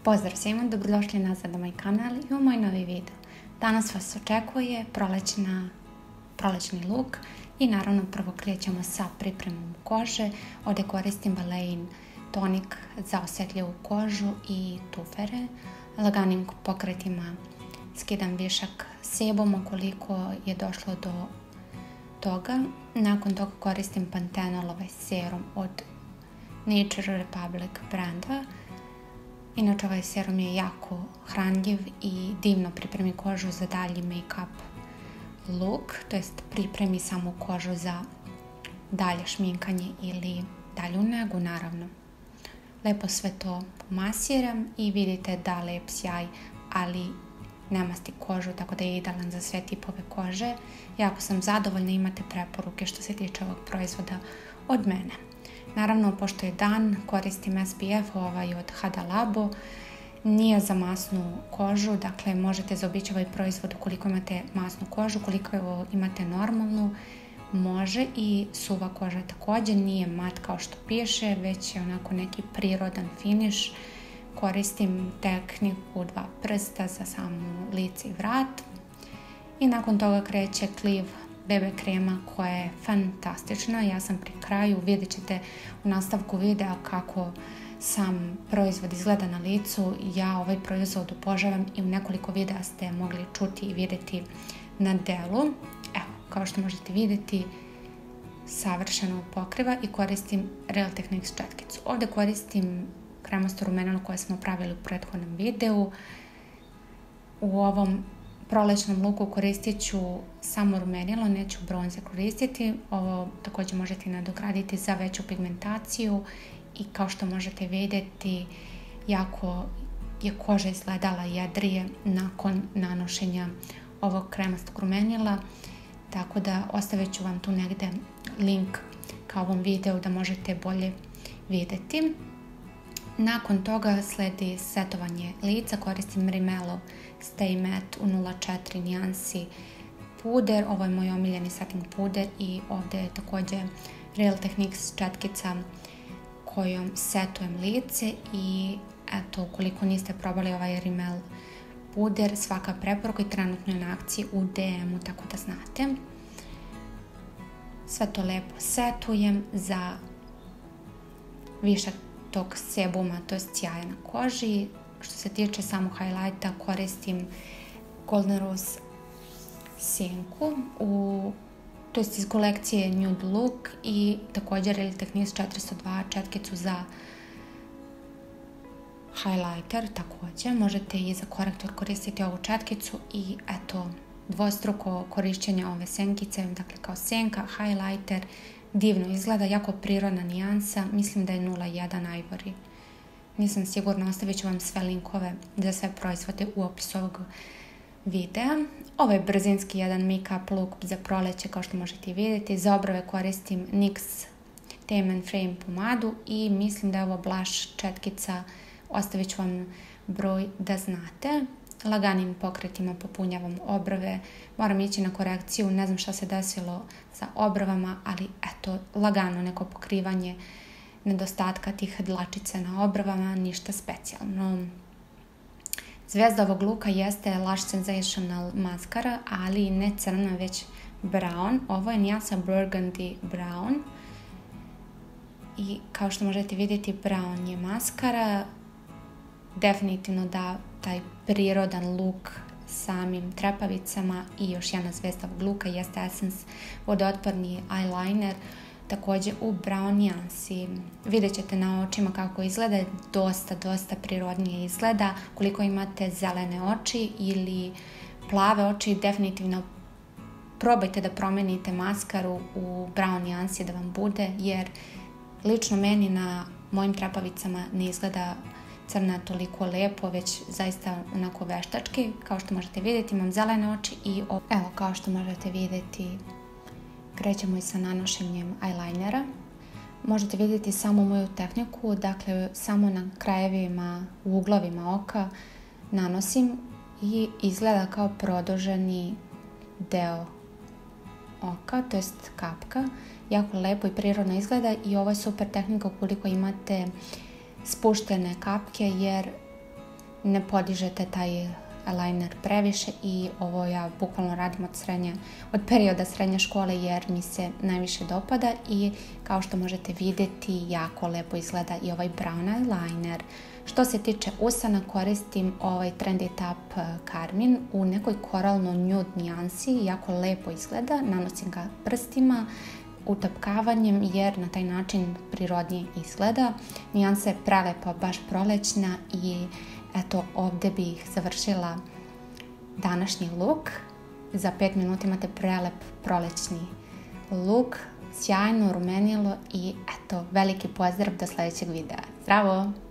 Pozdrav svima, dobrodošli nazad na moj kanal i u moj novi video. Danas vas očekuje prolećni look i naravno prvo krećemo sa pripremom kože. Ovdje koristim Balein tonik za osjetljivu kožu i tufere. Laganim pokretima skidam višak sebum ukoliko je došlo do toga. Nakon toga koristim Pantenol serum od Nature Republic branda. Inače ovaj serum je jako hranljiv i divno pripremi kožu za dalji make-up look, to jest pripremi samu kožu za dalje šminkanje ili dalju negu naravno. Lepo sve to masiram i vidite da lep sjaj, ali ne masti kožu, tako da je idealan za sve tipove kože. Jako sam zadovoljna, imate preporuke što se tiče ovog proizvoda od mene. Naravno, pošto je dan, koristim SPF ovaj od Huda Labo. Nije za masnu kožu, dakle možete zaobići ovaj proizvod ukoliko imate masnu kožu, ukoliko imate normalnu, može i suva koža također, nije mat kao što piše, već je onako neki prirodan finish. Koristim tehniku 2 prsta za samo lice i vrat. I nakon toga kreće Clive BB krema koja je fantastična. Ja sam pri kraju, vidjet ćete u nastavku videa kako sam proizvod izgleda na licu. Ja ovaj proizvod obožavam i u nekoliko videa ste mogli čuti i vidjeti na delu. Evo, kao što možete vidjeti, savršeno pokriva i koristim Real Techniques četkicu. Ovdje koristim kremasto rumenilo koje smo pravili u prethodnom videu. U ovom prolećnom luku koristit ću samo rumenilo, neću bronzer koristiti. Ovo također možete nadograditi za veću pigmentaciju i kao što možete vidjeti, jako je koža izgledala jedrije nakon nanošenja ovog kremastog rumenila, tako da ostavit ću vam tu negdje link ka ovom videu da možete bolje vidjeti. Nakon toga sledi setovanje lica, koristim Rimmel Stay Matte u 04 nijansi puder. Ovo je moj omiljeni setting puder i ovdje je također Real Techniques četkica kojom setujem lice. I eto, ukoliko niste probali ovaj Rimmel puder, svaka preporuka i trenutno je na akciji u DM-u, tako da znate. Sve to lepo setujem za višak tog sebuma, to je sjaja na koži. Što se tiče samog highlighta, koristim Golden Rose senku, to jest iz kolekcije Nude Look, i također Real Techniques 402 četkicu za highlighter. Također možete i za korektor koristiti ovu četkicu i eto, dvostruko korišćenje ove senkice, dakle kao senka, highlighter, divno izgleda, jako prirodna nijansa, mislim da je 01 Ivory. Nisam sigurna, ostavit ću vam sve linkove za sve proizvode u opisu ovog videa. Ovo je brzinski jedan make-up look za proleće, kao što možete vidjeti. Za obrve koristim NYX Tame and Frame pomadu i mislim da je ovo blush četkica, ostavit ću vam broj da znate. Laganim pokretima popunjavam obrve, moram ići na korekciju, ne znam šta se desilo sa obrvama, ali eto, lagano neko pokrivanje nedostatka tih dlačice na obrvama, ništa specijalno. Zvijezda ovog luka jeste Lash Sensational maskara, ali ne crna, već brown. Ovo je nijansa Burgundy Brown. I kao što možete vidjeti, brown je maskara. Definitivno da taj prirodan look samim trepavicama. I još jedna zvijezda ovog luka jeste Essence vodootporni eyeliner, također u brown nijansi. Vidjet ćete na očima kako izgleda, dosta prirodnije izgleda. Koliko imate zelene oči ili plave oči, definitivno probajte da promijenite maskaru u brown nijansi da vam bude, jer lično meni na mojim trepavicama ne izgleda crna toliko lepo, već zaista onako veštački. Kao što možete vidjeti, imam zelene oči i evo, kao što možete vidjeti, krećemo i sa nanošenjem eyelinera. Možete vidjeti samo moju tehniku, dakle samo na krajevima, u uglovima oka nanosim i izgleda kao produženi deo oka, to jest kapka. Jako lepo i prirodno izgleda i ovo je super tehnika ukoliko imate spuštene kapke, jer ne podižete taj eyeliner previše i ovo ja bukvalno radim od perioda srednje škole jer mi se najviše dopada i kao što možete vidjeti jako lepo izgleda i ovaj brown eyeliner. Što se tiče usana koristim ovaj Trendy Tap Carmine u nekoj koralno nude nijansi, jako lepo izgleda, nanosim ga prstima utapkavanjem jer na taj način prirodnije izgleda. Nijansa je prelepa, baš prolećna i eto ovdje bih završila današnji look. Za 5 minuta imate prelep prolećni look, sjajno rumenilo i eto veliki pozdrav do sljedećeg videa. Zdravo!